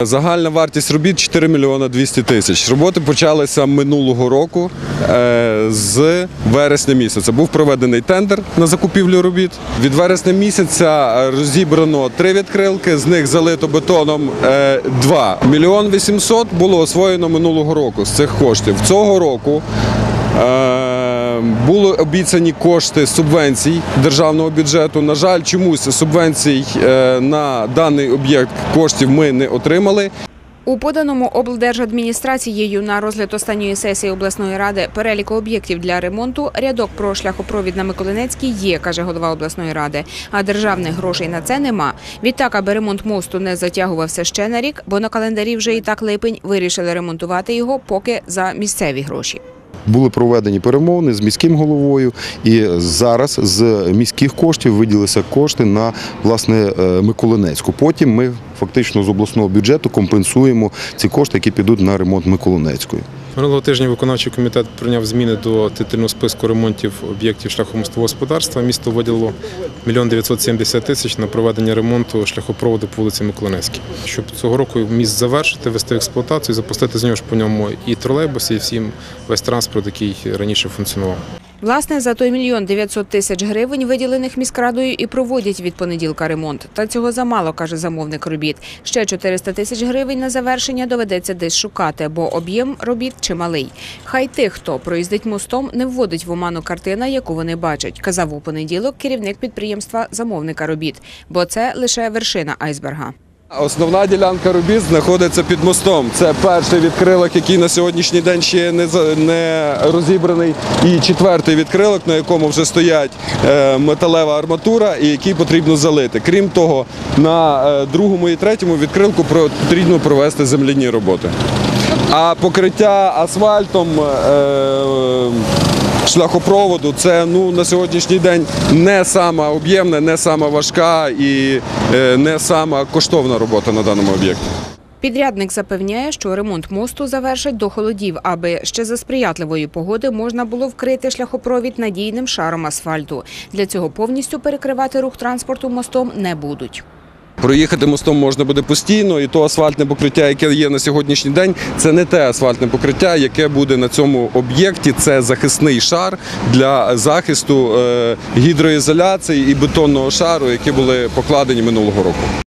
Загальна вартість робіт – 4 мільйони 200 тисяч. Роботи почалися минулого року з вересня місяця. Був проведений тендер на закупівлю робіт. Від вересня місяця розібрано 3 відкрилки, з них залито бетоном 2. 1 мільйон 800 було освоєно минулого року з цих коштів. Цього року були обіцяні кошти субвенцій державного бюджету. На жаль, чомусь субвенцій на даний об'єкт коштів ми не отримали. У поданому облдержадміністрацією на розгляд останньої сесії обласної ради переліку об'єктів для ремонту рядок про шляхопровід на Миколинецькій є, каже голова обласної ради, а державних грошей на це нема. Відтак, аби ремонт мосту не затягувався ще на рік, бо на календарі вже і так липень, вирішили ремонтувати його поки за місцеві гроші. Були проведені перемовини з міським головою, і зараз з міських коштів виділилися кошти на, власне, Миколинецьку. Потім ми фактично з обласного бюджету компенсуємо ці кошти, які підуть на ремонт Миколинецької. Минулого тижня виконавчий комітет прийняв зміни до титульного списку ремонтів об'єктів шляхомостового господарства. Місто виділило 1 мільйон 970 тисяч на проведення ремонту шляхопроводу по вулиці Миколинецькій. Щоб цього року міст завершити, ввести в експлуатацію, запустити з нього ж по ньому і тролейбуси, і весь транспорт, який раніше функціонував. Власне, за той 1 мільйон 900 тисяч гривень, виділених міськрадою, і проводять від понеділка ремонт. Та цього замало, каже замовник робіт. Ще 400 тисяч гривень на завершення доведеться десь шукати, бо об'єм робіт чималий. Хай тих, хто проїздить мостом, не вводить в оману картина, яку вони бачать, казав у понеділок керівник підприємства замовника робіт. Бо це лише вершина айсберга. Основна ділянка робіт знаходиться під мостом. Це перший відкрилок, який на сьогоднішній день ще не розібраний, і 4-й відкрилок, на якому вже стоять металева арматура і який потрібно залити. Крім того, на 2-му і 3-му відкрилку потрібно провести земляні роботи. А покриття асфальтом шляхопроводу – це на сьогоднішній день не сама об'ємна, не сама важка і не сама коштовна робота на даному об'єкті. Підрядник запевняє, що ремонт мосту завершать до холодів, аби ще за сприятливої погоди можна було вкрити шляхопровід надійним шаром асфальту. Для цього повністю перекривати рух транспорту мостом не будуть. Проїхати мостом можна буде постійно, і то асфальтне покриття, яке є на сьогоднішній день, це не те асфальтне покриття, яке буде на цьому об'єкті. Це захисний шар для захисту гідроізоляції і бетонного шару, які були покладені минулого року.